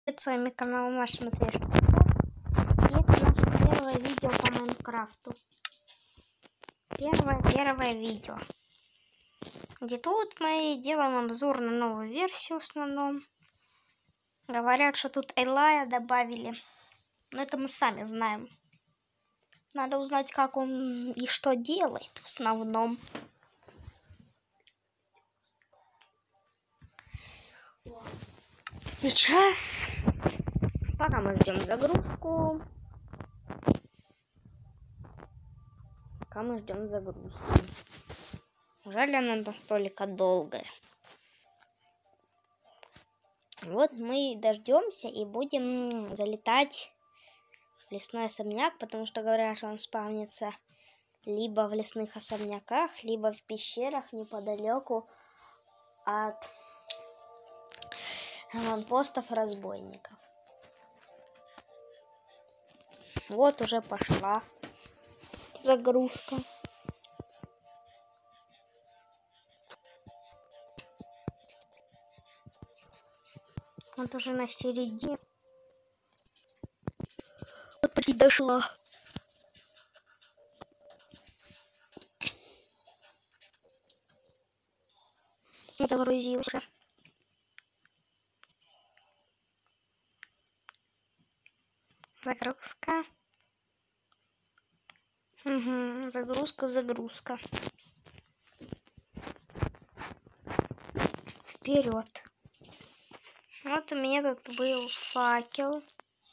С вами канал Маша Матвеевич. И это наше первое видео по Майнкрафту. Первое видео. Где тут мы делаем обзор на новую версию в основном. Говорят, что тут Элая добавили. Но это мы сами знаем. Надо узнать, как он и что делает в основном. Сейчас, пока мы ждем загрузку. Жаль, она настолько долгая. Вот мы дождемся и будем залетать в лесной особняк, потому что говорят, что он спавнится либо в лесных особняках, либо в пещерах неподалеку от аванпостов разбойников. Вот уже пошла загрузка. Вот уже на середине. Вот почти дошла. Загрузилась. Загрузка. Угу, загрузка. Вперед. Вот у меня тут был факел.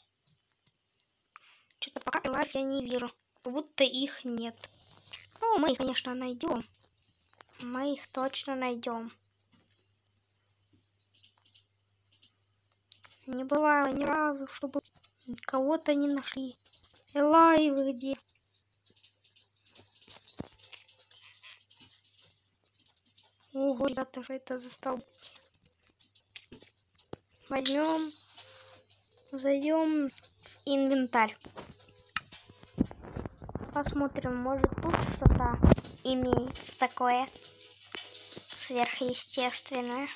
Что-то пока лайф я не вижу. Как будто их нет. Ну, мы их, конечно, найдем. Мы их точно найдем. Не бывало ни разу, чтобы кого-то не нашли. Элай, вы где? Ого, ребята, что это за столб? Возьмем, зайдем в инвентарь. Посмотрим, может тут что-то имеется такое сверхъестественное.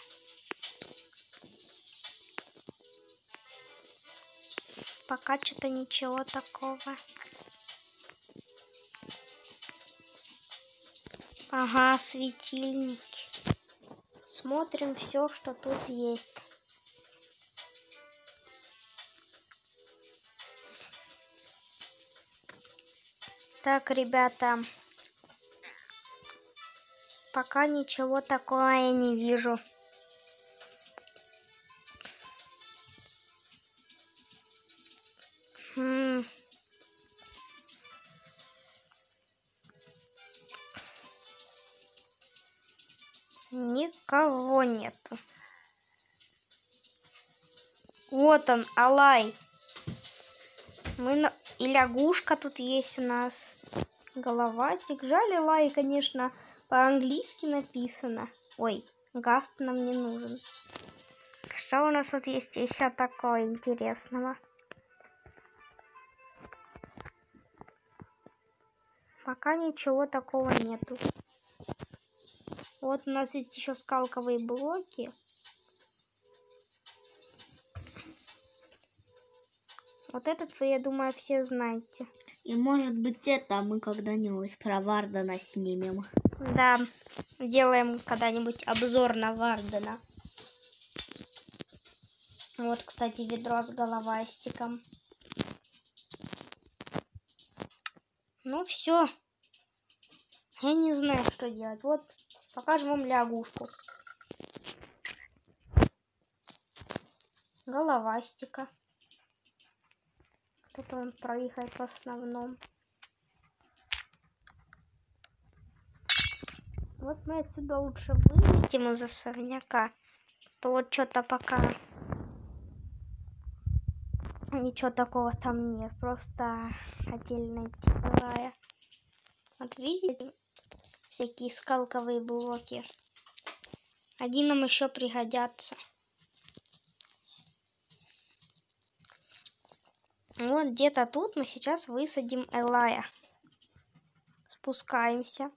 Пока что-то ничего такого. Ага, светильники. Смотрим все, что тут есть. Так, ребята, пока ничего такого я не вижу. Никого нету. Вот он, Алай. И лягушка тут есть у нас. Головастик. Жаль, Алай, конечно, по-английски написано. Ой, гаст нам не нужен. Что у нас тут есть еще такого интересного? Пока ничего такого нету. Вот у нас есть еще скалковые блоки. Вот этот вы, я думаю, все знаете. И может быть это мы когда-нибудь про Вардена снимем. Да, сделаем когда-нибудь обзор на Вардена. Вот, кстати, ведро с головастиком. Ну все. Я не знаю, что делать. Вот, покажем вам лягушку. Головастика. Тут он проехает в основном. Вот мы отсюда лучше вылетим из особняка. То вот что-то пока ничего такого там нет. Просто отдельная типовая. Вот видите, всякие скалковые блоки. Они нам еще пригодятся. Вот где-то тут мы сейчас высадим Элая. Спускаемся.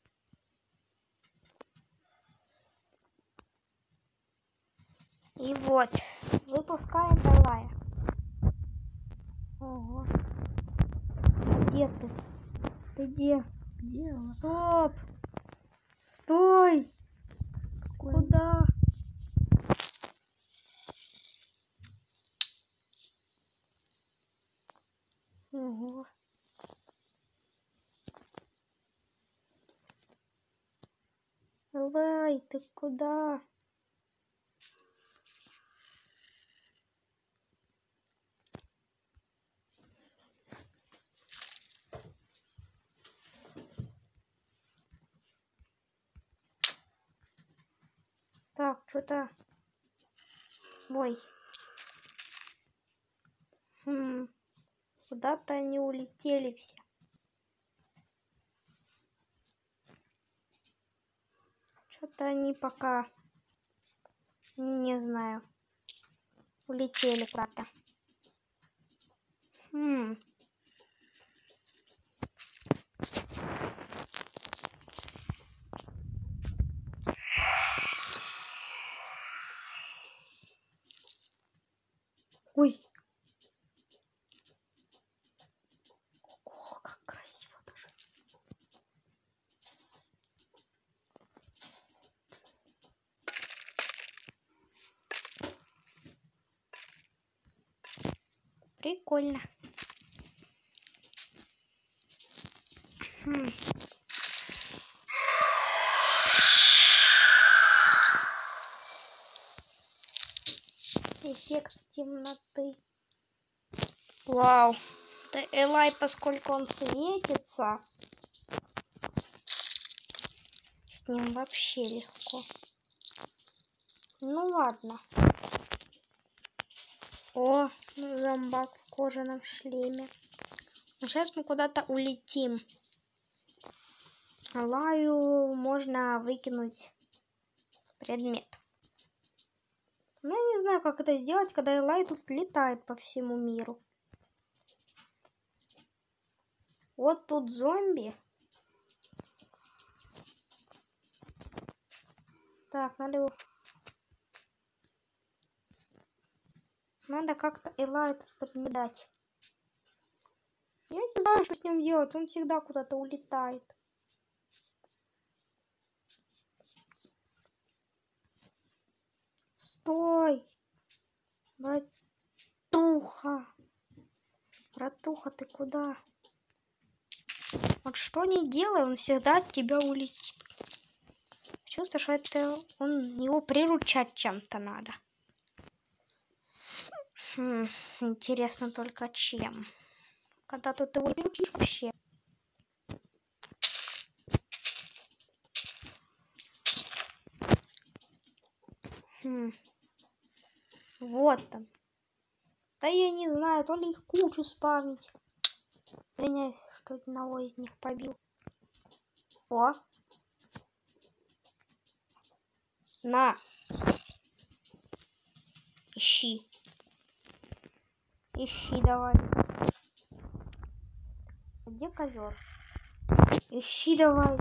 И вот. Вот. Выпускаем Элая. Ого. А где ты? Ты где? Где он? Стоп! Стой! Куда? Ого. Элай, ты куда? Так, что-то... Ой. Куда-то они улетели все. Что-то они пока... Не знаю. Улетели куда-то. Ой. О, как красиво даже. Прикольно. Эффект темноты. Вау. Да Элай, поскольку он светится, с ним вообще легко. Ну ладно. О, зомбак в кожаном шлеме. А сейчас мы куда-то улетим. Элаю можно выкинуть предмет. Но я не знаю, как это сделать, когда Элай тут летает по всему миру. Вот тут зомби. Так, надо как-то Элай тут подмедать. Я не знаю, что с ним делать. Он всегда куда-то улетает. Стой! Братуха! Братуха, ты куда? Вот что не делай, он всегда от тебя улетит. Чувствую, что это его приручать чем-то надо. Интересно только чем. Когда тут его приручишь вообще. Вот он. Да я не знаю, то ли их кучу спавнить. Извиняюсь, что одного из них побил. О! На! Ищи. Ищи давай. Где ковер? Ищи давай.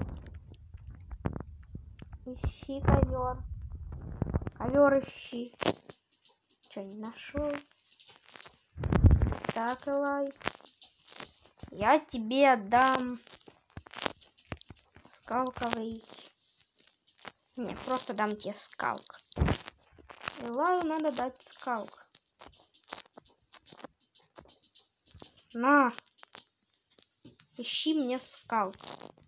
Ищи ковер. Ковер ищи. Че, не нашел? Так, Элай. Я тебе отдам скалковый. Не, просто дам тебе скалк. Элаю надо дать скалк. На. Ищи мне скалк.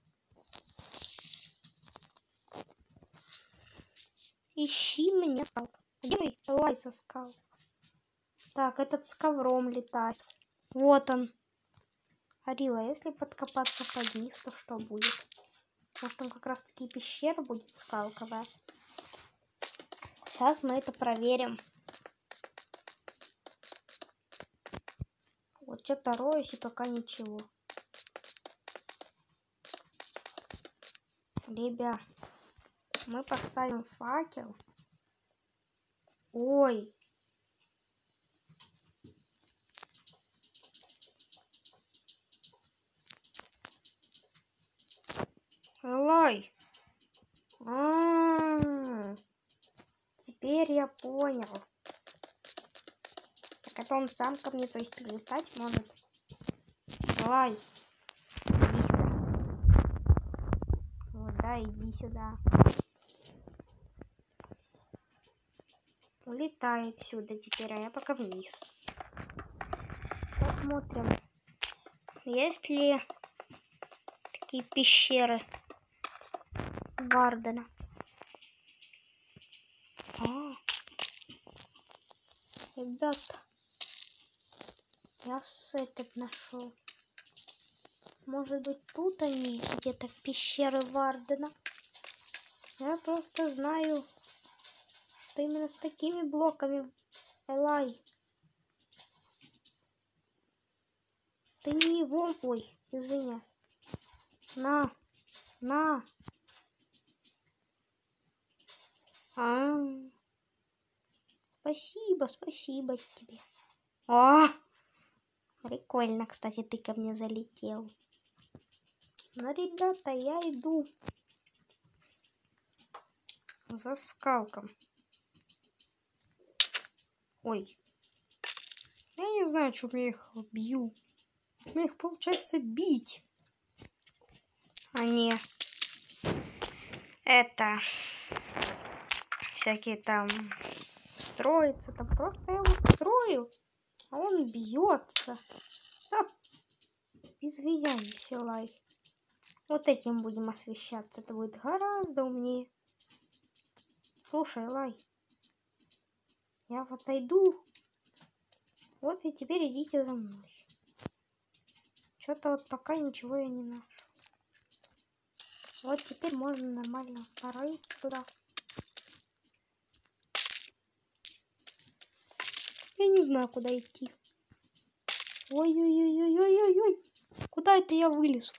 Ищи мне скалк. Где мой Элай со скалк? Так, этот с ковром летает. Вот он. Арила, если подкопаться под низ, то что будет? Может, там как раз таки пещера будет скалковая. Сейчас мы это проверим. Вот что-то роюсь и пока ничего. Ребят, мы поставим факел. Ой. Элай. Теперь я понял. Это он сам ко мне, то есть, прилетать может. Давай. Иди сюда. Вот, да, иди сюда. Улетай отсюда теперь, а я пока вниз. Посмотрим, есть ли такие пещеры Вардена. Ребята, я сетап нашел. Может быть, тут они где-то пещеры Вардена. Я просто знаю, что именно с такими блоками, Элай. Ты не его... Ой, извини. На. Спасибо тебе. О, прикольно, кстати, ты ко мне залетел. Ну, ребята, я иду за скалком. Ой, я не знаю, что я их бью. Мне их получается бить. А не это всякие там строятся. Там просто я его строю, а он бьется. Без влияния все лай. Вот этим будем освещаться. Это будет гораздо умнее. Слушай, Лай, я вот отойду. Вот и теперь идите за мной. Что-то вот пока ничего я не нашел. Вот теперь можно нормально порыть туда. Я не знаю, куда идти. Ой-ой-ой-ой-ой-ой-ой. Куда это я вылез?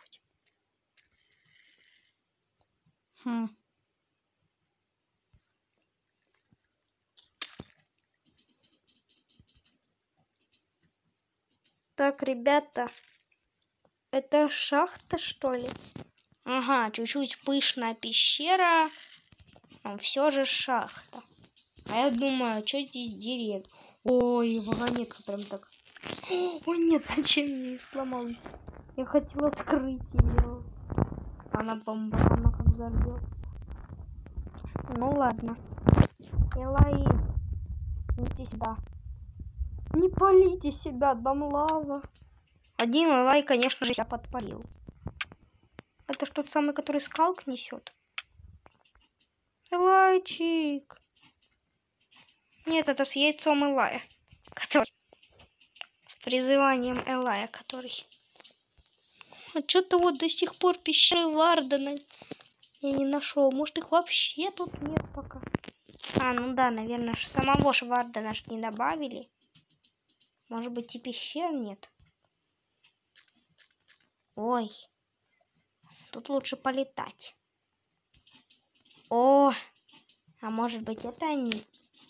Так, ребята, это шахта, что ли? Ага, чуть-чуть пышная пещера, но все же шахта. А я думаю, что здесь деревья? Ой, вагонетка прям так. О нет, зачем я ее сломал? Я хотел открыть ее. Она как взорвется. Ну ладно. Элай, идите сюда. Не палите себя, дам лава. Один Элай, конечно же, себя подпалил. Это ж тот самый, который скалк несет. Элайчик. Нет, это с яйцом Элая. Который... С призыванием Элая, который... А что-то вот до сих пор пещеры Вардена я не нашел. Может, их вообще тут нет пока. А, ну да, наверное, самого ж Вардена ж не добавили. Может быть, и пещер нет. Ой. Тут лучше полетать. О, а может быть, это они?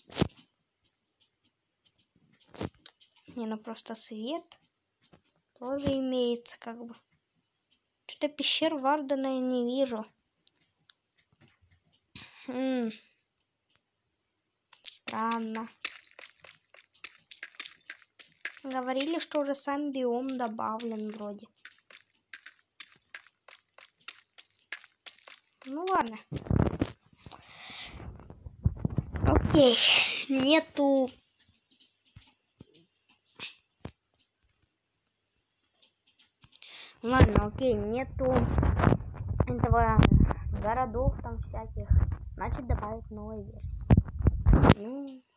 Не, ну просто свет тоже имеется, как бы. Что-то пещер Вардена я не вижу. Странно. Говорили, что уже сам биом добавлен вроде. Ну ладно. Окей. Нету... Ладно, окей, нету этого городов там всяких. Значит, добавить новые версии. Ну,